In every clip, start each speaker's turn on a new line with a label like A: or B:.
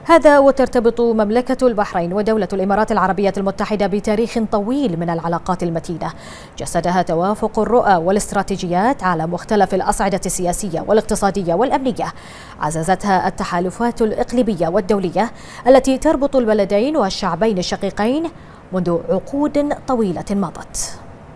A: هذا وترتبط مملكة البحرين ودولة الإمارات العربية المتحدة بتاريخ طويل من العلاقات المتينة جسدها توافق الرؤى والاستراتيجيات على مختلف الأصعدة السياسية والاقتصادية والأمنية. عززتها التحالفات الإقليمية والدولية التي تربط البلدين والشعبين الشقيقين منذ عقود طويلة مضت.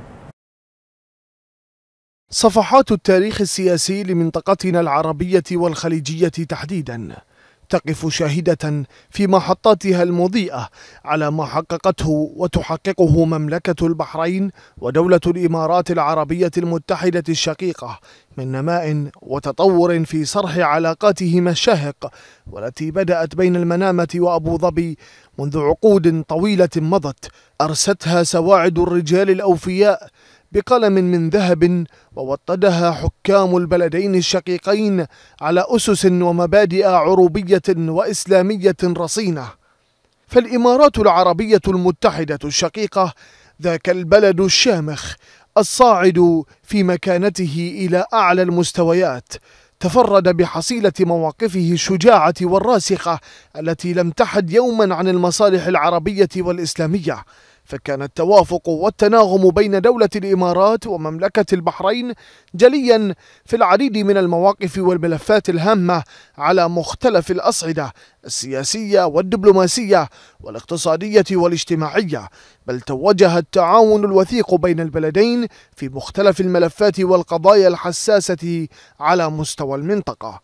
B: صفحات التاريخ السياسي لمنطقتنا العربية والخليجية تحديداً تقف شاهدة في محطاتها المضيئة على ما حققته وتحققه مملكة البحرين ودولة الإمارات العربية المتحدة الشقيقة من نماء وتطور في صرح علاقاتهما الشاهق، والتي بدأت بين المنامة وأبو ظبي منذ عقود طويلة مضت أرستها سواعد الرجال الأوفياء بقلم من ذهب، ووطدها حكام البلدين الشقيقين على أسس ومبادئ عروبية وإسلامية رصينة. فالإمارات العربية المتحدة الشقيقة ذاك البلد الشامخ الصاعد في مكانته إلى أعلى المستويات، تفرد بحصيلة مواقفه الشجاعة والراسخة التي لم تحد يوما عن المصالح العربية والإسلامية. فكان التوافق والتناغم بين دولة الإمارات ومملكة البحرين جليا في العديد من المواقف والملفات الهامة على مختلف الأصعدة السياسية والدبلوماسية والاقتصادية والاجتماعية، بل توجه التعاون الوثيق بين البلدين في مختلف الملفات والقضايا الحساسة على مستوى المنطقة.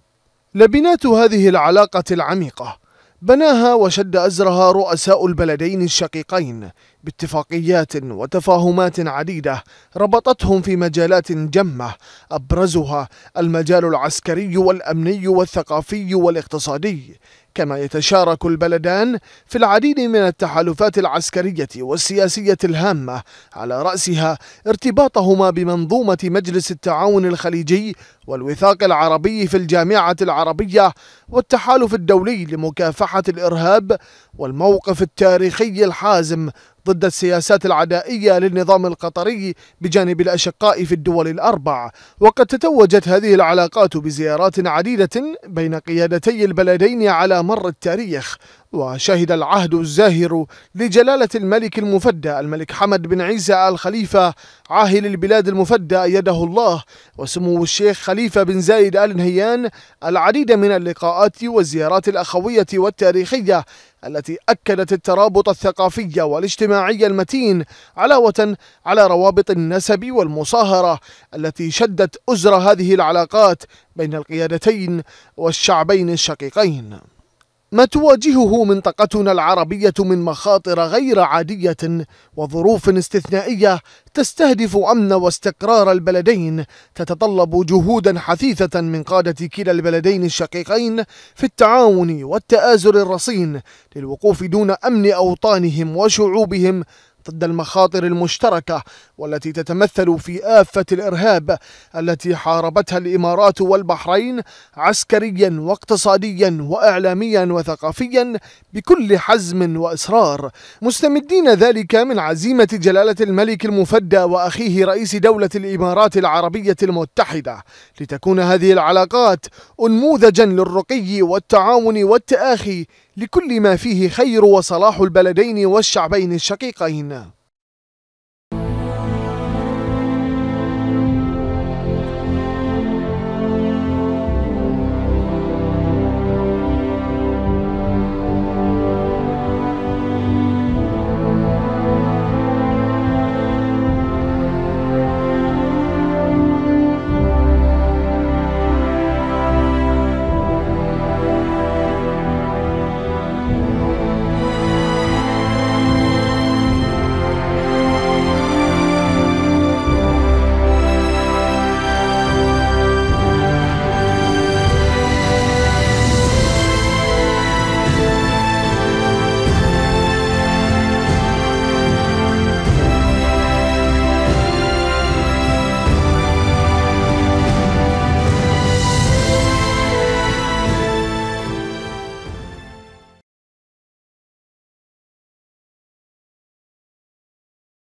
B: لبنات هذه العلاقة العميقة بناها وشد أزرها رؤساء البلدين الشقيقين باتفاقيات وتفاهمات عديدة ربطتهم في مجالات جمة، أبرزها المجال العسكري والأمني والثقافي والاقتصادي، كما يتشارك البلدان في العديد من التحالفات العسكرية والسياسية الهامة، على رأسها ارتباطهما بمنظومة مجلس التعاون الخليجي والوثاق العربي في الجامعة العربية والتحالف الدولي لمكافحة الإرهاب، والموقف التاريخي الحازم ضد السياسات العدائية للنظام القطري بجانب الأشقاء في الدول الأربع. وقد تتوجت هذه العلاقات بزيارات عديدة بين قيادتي البلدين على مر التاريخ، وشهد العهد الزاهر لجلالة الملك المفدى الملك حمد بن عيسى آل خليفة عاهل البلاد المفدى أيده الله، وسمو الشيخ خليفة بن زايد آل نهيان العديد من اللقاءات والزيارات الأخوية والتاريخية التي أكدت الترابط الثقافي والاجتماعي المتين، علاوة على روابط النسب والمصاهرة التي شدت أزر هذه العلاقات بين القيادتين والشعبين الشقيقين. ما تواجهه منطقتنا العربية من مخاطر غير عادية وظروف استثنائية تستهدف أمن واستقرار البلدين تتطلب جهودا حثيثة من قادة كلا البلدين الشقيقين في التعاون والتآزر الرصين للوقوف دون أمن أوطانهم وشعوبهم ضد المخاطر المشتركة، والتي تتمثل في آفة الإرهاب التي حاربتها الإمارات والبحرين عسكريا واقتصاديا وإعلاميا وثقافيا بكل حزم وإصرار، مستمدين ذلك من عزيمة جلالة الملك المفدى وأخيه رئيس دولة الإمارات العربية المتحدة، لتكون هذه العلاقات أنموذجا للرقي والتعاون والتآخي لكل ما فيه خير وصلاح البلدين والشعبين الشقيقين.